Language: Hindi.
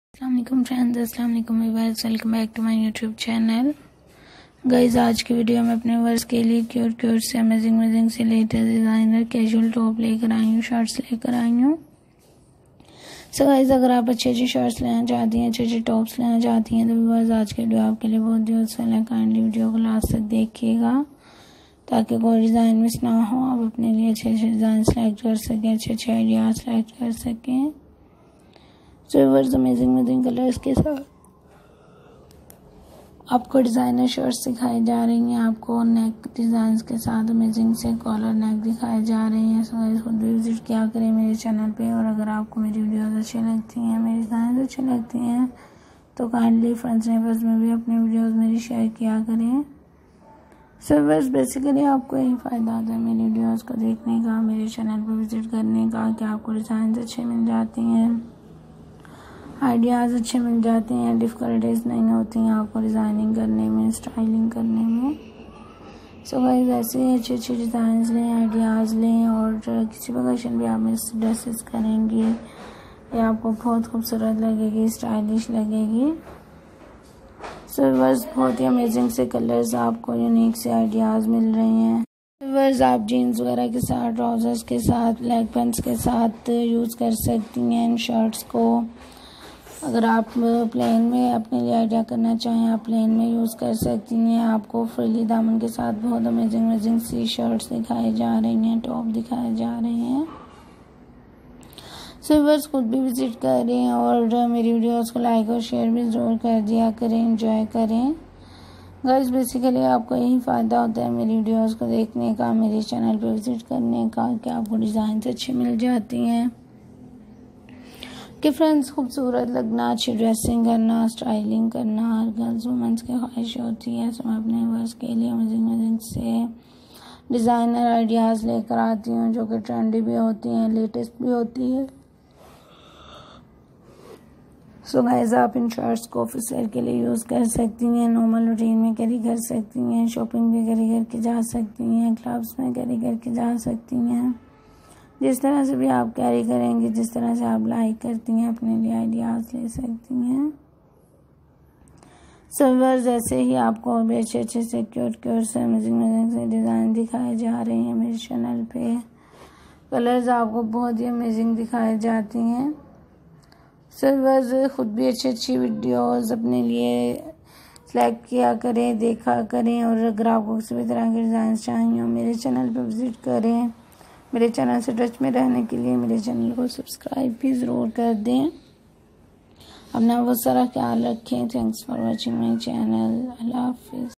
अस्सलाम वालेकुम फ्रेंड्स, अस्सलाम वालेकुम viewers, welcome back to my YouTube channel. Guys, आज की वीडियो में अपने व्यूअर्स के लिए क्यूट से अमेजिंग से लेटेस्ट डिज़ाइनर कैजुअल टॉप लेकर आई हूँ, शर्ट्स लेकर आई हूँ। सो गाइस, अगर आप अच्छी शर्ट्स लेना चाहती हैं, अच्छे टॉप्स लेना चाहती हैं तो व्यूअर्स आज की वीडियो आपके लिए बहुत यूजफुल है। काइंडली वीडियो को लास्ट तक देखिएगा ताकि कोई डिज़ाइन मिस ना हो, आप अपने लिए अच्छे डिज़ाइन सेलेक्ट कर सकें, अच्छे आइडियाज सेलेक्ट कर सकें। सो व्यूअर्स, अमेजिंग कलर्स के साथ आपको डिज़ाइनर शर्ट्स दिखाई जा रही हैं। आपको नेक डिज़ाइंस के साथ अमेजिंग से कॉलर नेक दिखाए जा रहे हैं। सो गाइस, खुद भी विजिट किया करें मेरे चैनल पे। और अगर आपको मेरी वीडियोस अच्छी लगती हैं, मेरी डिज़ाइन अच्छी लगती हैं तो काइंडली फ्रेंड्स नेबर्स में भी अपने वीडियोस मेरी शेयर किया करें। सो व्यूअर्स, बेसिकली आपको यही फ़ायदा होता है मेरी वीडियोस को देखने का, मेरे चैनल पर विजिट करने का, कि आपको डिज़ाइन अच्छे मिल जाती हैं, आइडियाज़ अच्छे मिल जाते हैं, डिफ़िकल्टीज नहीं होती हैं आपको डिज़ाइनिंग करने में, स्टाइलिंग करने में। सो गाइस, ऐसे ही अच्छे डिज़ाइंस लें, आइडियाज़ लें और किसी भी क्वेश्चन भी आप ड्रेसेस करेंगे ये आपको बहुत खूबसूरत लगेगी, स्टाइलिश लगेगी। सो बस बहुत ही अमेजिंग से कलर्स, आपको यूनिक से आइडियाज़ मिल रहे हैं। बस आप जीन्स वगैरह के साथ, ट्राउज़र्स के साथ, लेग पैंट्स के साथ यूज़ कर सकती हैं इन शर्ट्स को। अगर आप प्लेन में अपने लिए आइडिया करना चाहें, आप प्लेन में यूज़ कर सकती हैं। आपको फ्रीली दामन के साथ बहुत अमेजिंग सी शर्ट्स दिखाई जा रही हैं, टॉप दिखाए जा रहे हैं। सो व्यूअर्स, खुद भी विजिट करें और मेरी वीडियोस को लाइक और शेयर भी ज़रूर कर दिया करें, एंजॉय करें। गाइस, बेसिकली आपको यही फ़ायदा होता है मेरी वीडियोस को देखने का, मेरे चैनल पर विजिट करने का, कि आपको डिज़ाइन अच्छी मिल जाती हैं। कि फ्रेंड्स, खूबसूरत लगना, अच्छी ड्रेसिंग करना, स्टाइलिंग करना हर गर्ल्स वुमेंस की ख्वाहिश होती है। सो मैं अपने व्यूअर्स के लिए अमेजिंग से डिज़ाइनर आइडियाज़ लेकर आती हूँ जो कि ट्रेंडी भी होती हैं, लेटेस्ट भी होती है। सो गाइस, आप इन शर्ट्स को ऑफिस वेयर के लिए यूज़ कर सकती हैं, नॉर्मल रूटीन में कैरी कर सकती हैं, शॉपिंग भी कैरी करके जा सकती हैं, क्लब्स में कैरी करके जा सकती हैं। जिस तरह से भी आप कैरी करेंगे, जिस तरह से आप लाइक करती हैं, अपने लिए आइडियाज़ ले सकती हैं। सो व्यूअर्स, जैसे ही आपको और भी अच्छे से क्यूट से अमेजिंग से डिज़ाइन दिखाए जा रहे हैं मेरे चैनल पे, कलर्स आपको बहुत ही अमेजिंग दिखाए जाती हैं। सो व्यूअर्स, खुद भी अच्छी वीडियोस अपने लिए सेलेक्ट किया करें, देखा करें। और अगर आपको किसी भी तरह के डिज़ाइन चाहिए मेरे चैनल पर विजिट करें। मेरे चैनल से टच में रहने के लिए मेरे चैनल को सब्सक्राइब भी ज़रूर कर दें। अपना बहुत सारा ख्याल रखें। Thanks for watching my channel. अल्लाह हाफिज़।